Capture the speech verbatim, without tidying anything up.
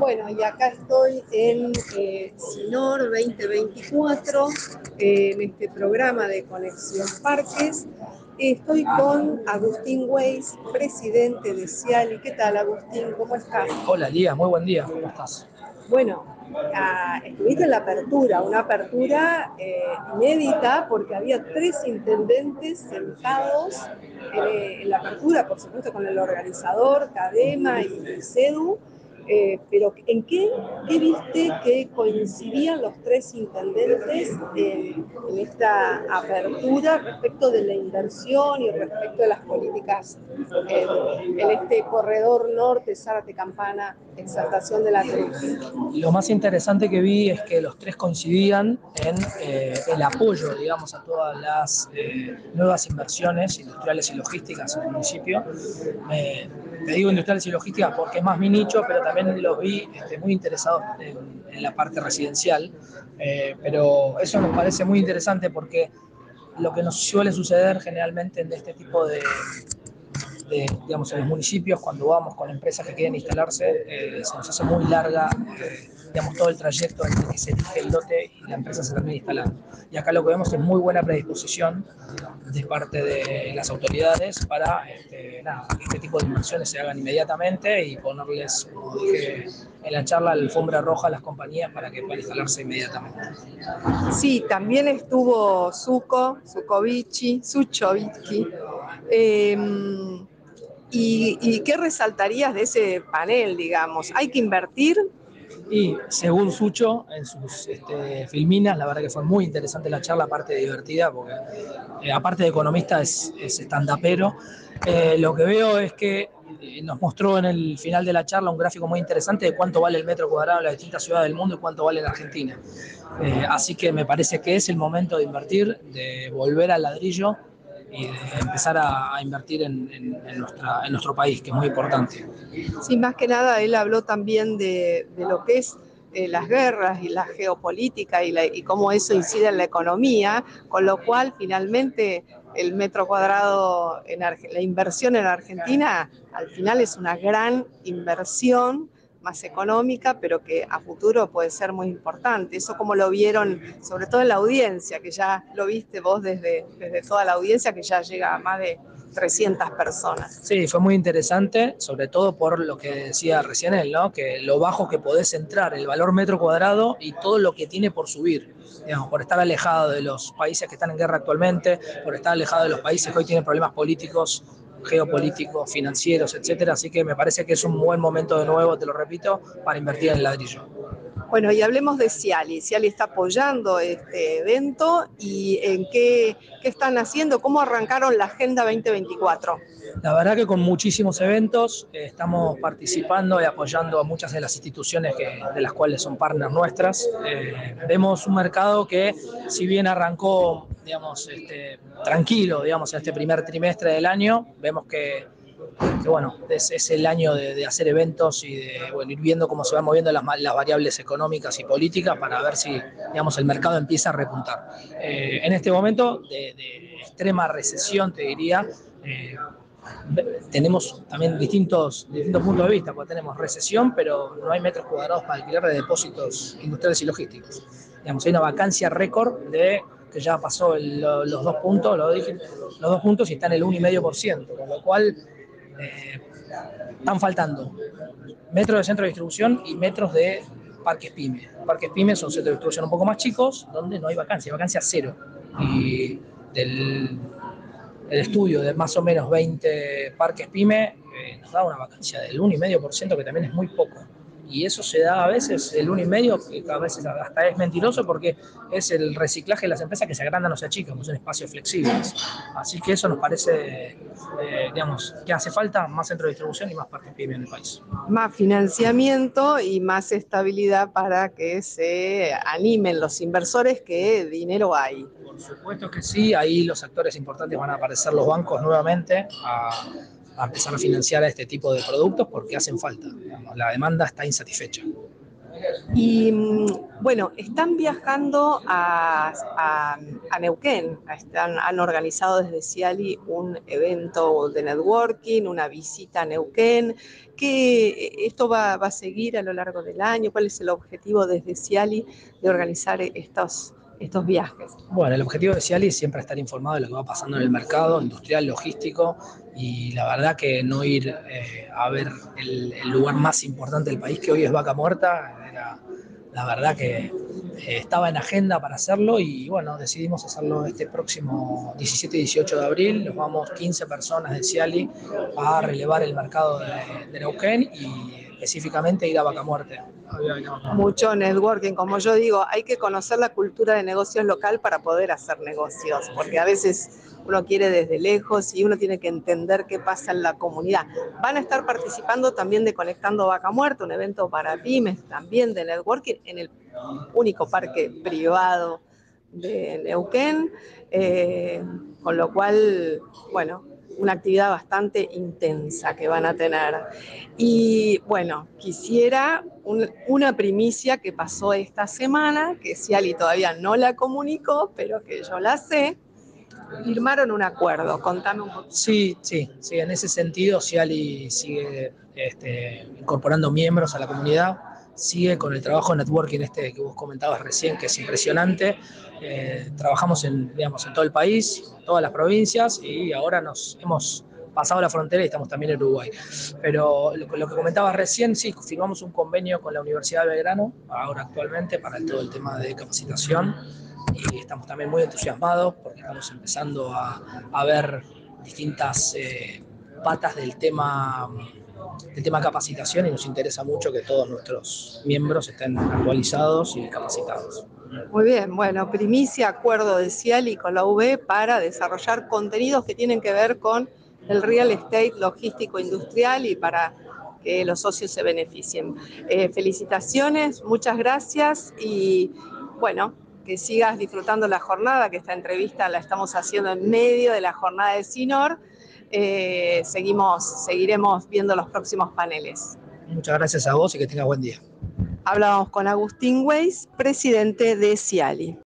Bueno, y acá estoy en eh, SINOR veinte veinticuatro, eh, en este programa de Conexión Parques. Estoy con Agustín Weiss, presidente de Ciali. ¿Qué tal, Agustín? ¿Cómo estás? Hola, Lía, muy buen día. ¿Cómo estás? Bueno, ah, estuviste en la apertura, una apertura eh, inédita porque había tres intendentes sentados en, eh, en la apertura, por supuesto con el organizador, CADEMA y CEDU. Eh, pero ¿en qué, qué viste que coincidían los tres intendentes en, en esta apertura respecto de la inversión y respecto de las políticas en, en este corredor norte, Zárate Campana, Exaltación de la Cruz? Lo más interesante que vi es que los tres coincidían en eh, el apoyo, digamos, a todas las eh, nuevas inversiones industriales y logísticas en el municipio. Eh, te digo industriales y logísticas porque es más mi nicho, pero también los vi este, muy interesados en, en la parte residencial. Eh, pero eso nos parece muy interesante porque lo que nos suele suceder generalmente en este tipo de De, digamos, en los municipios, cuando vamos con empresas que quieren instalarse, eh, se nos hace muy larga eh, digamos, todo el trayecto en el que se elige el lote y la empresa se termina instalando. Y acá lo que vemos es muy buena predisposición de parte de las autoridades para este, nada, que este tipo de inversiones se hagan inmediatamente y ponerles, como dije en la charla, la alfombra roja a las compañías para que puedan instalarse inmediatamente. Sí, también estuvo Suco, Sukovici, Suchovitsky. Eh, y, ¿Y qué resaltarías de ese panel, digamos? ¿Hay que invertir? Y según Sucho, en sus este, filminas, la verdad que fue muy interesante la charla, aparte de divertida, porque eh, aparte de economista es, es stand-upero. Eh, lo que veo es que eh, nos mostró en el final de la charla un gráfico muy interesante de cuánto vale el metro cuadrado en las distintas ciudades del mundo y cuánto vale en Argentina. Eh, así que me parece que es el momento de invertir, de volver al ladrillo y de empezar a, a invertir en, en, en, nuestra, en nuestro país, que es muy importante. Sí, más que nada él habló también de, de lo que es eh, las guerras y la geopolítica y, la, y cómo eso incide en la economía, con lo cual finalmente el metro cuadrado, en Arge- la inversión en Argentina al final es una gran inversión más económica, pero que a futuro puede ser muy importante. Eso como lo vieron, sobre todo en la audiencia, que ya lo viste vos desde, desde toda la audiencia, que ya llega a más de trescientas personas. Sí, fue muy interesante, sobre todo por lo que decía recién él, ¿no? Que lo bajo que podés entrar, el valor metro cuadrado y todo lo que tiene por subir, digamos, por estar alejado de los países que están en guerra actualmente, por estar alejado de los países que hoy tienen problemas políticos, geopolíticos, financieros, etcétera. Así que me parece que es un buen momento de nuevo, te lo repito, para invertir en el ladrillo. Bueno, y hablemos de Ciali. Ciali está apoyando este evento y en qué, qué están haciendo, cómo arrancaron la Agenda veinte veinticuatro. La verdad que con muchísimos eventos eh, estamos participando y apoyando a muchas de las instituciones que, de las cuales son partners nuestras. Eh, vemos un mercado que, si bien arrancó, digamos, este, tranquilo, digamos, en este primer trimestre del año, vemos que, que bueno, es, es el año de, de hacer eventos y de bueno, ir viendo cómo se van moviendo las, las variables económicas y políticas para ver si, digamos, el mercado empieza a repuntar. Eh, en este momento de, de extrema recesión, te diría, eh, tenemos también distintos, distintos puntos de vista, porque tenemos recesión, pero no hay metros cuadrados para alquiler de depósitos industriales y logísticos. Digamos, hay una vacancia récord de que ya pasó el, los dos puntos, lo dije, los dos puntos y está en el uno coma cinco por ciento, con lo cual eh, están faltando metros de centro de distribución y metros de parques pyme. Parques pyme son centros de distribución un poco más chicos, donde no hay vacancia, hay vacancia cero. Y del el estudio de más o menos veinte parques pyme eh, nos da una vacancia del uno coma cinco por ciento, que también es muy poco. Y eso se da a veces, el uno coma cinco, que a veces hasta es mentiroso porque es el reciclaje de las empresas que se agrandan o se achican, pues son espacios flexibles. Así que eso nos parece, eh, digamos, que hace falta más centro de distribución y más parques pyme en el país. Más financiamiento y más estabilidad para que se animen los inversores, que dinero hay. Por supuesto que sí, ahí los actores importantes van a aparecer los bancos nuevamente a, a empezar a financiar a este tipo de productos porque hacen falta. Digamos, la demanda está insatisfecha. Y bueno, están viajando a, a, a Neuquén, están, han organizado desde Ciali un evento de networking, una visita a Neuquén, que esto va, va a seguir a lo largo del año. ¿Cuál es el objetivo desde Ciali de organizar estos, estos viajes? Bueno, el objetivo de Ciali es siempre estar informado de lo que va pasando en el mercado industrial, logístico, y la verdad que no ir eh, a ver el, el lugar más importante del país, que hoy es Vaca Muerta, era la verdad que eh, estaba en agenda para hacerlo y bueno, decidimos hacerlo este próximo diecisiete y dieciocho de abril. Nos vamos quince personas de Ciali a relevar el mercado de, de Neuquén y específicamente ir a Vaca Muerta. Mucho networking, como yo digo, hay que conocer la cultura de negocios local para poder hacer negocios, porque a veces uno quiere desde lejos y uno tiene que entender qué pasa en la comunidad. Van a estar participando también de Conectando Vaca Muerta, un evento para pymes, también de networking, en el único parque privado de Neuquén, eh, con lo cual, bueno, una actividad bastante intensa que van a tener. Y bueno, quisiera un, una primicia que pasó esta semana, que Ciali todavía no la comunicó, pero que yo la sé. Firmaron un acuerdo, contame un poco. Sí, sí, sí, en ese sentido Ciali sigue este, incorporando miembros a la comunidad, sigue con el trabajo de networking este que vos comentabas recién, que es impresionante. Eh, trabajamos en, digamos, en todo el país, en todas las provincias, y ahora nos hemos pasado la frontera y estamos también en Uruguay. Pero lo, lo que comentabas recién, sí, firmamos un convenio con la Universidad de Belgrano, ahora actualmente, para todo el tema de capacitación, y estamos también muy entusiasmados porque estamos empezando a, a ver distintas eh, patas del tema, del tema capacitación, y nos interesa mucho que todos nuestros miembros estén actualizados y capacitados. Muy bien, bueno, primicia, acuerdo de Ciali con la U B para desarrollar contenidos que tienen que ver con el real estate logístico industrial y para que los socios se beneficien. Eh, felicitaciones, muchas gracias y bueno, que sigas disfrutando la jornada, que esta entrevista la estamos haciendo en medio de la jornada de SINOR. Eh, seguimos, seguiremos viendo los próximos paneles. Muchas gracias a vos y que tengas buen día. Hablábamos con Agustín Weiss, presidente de Ciali.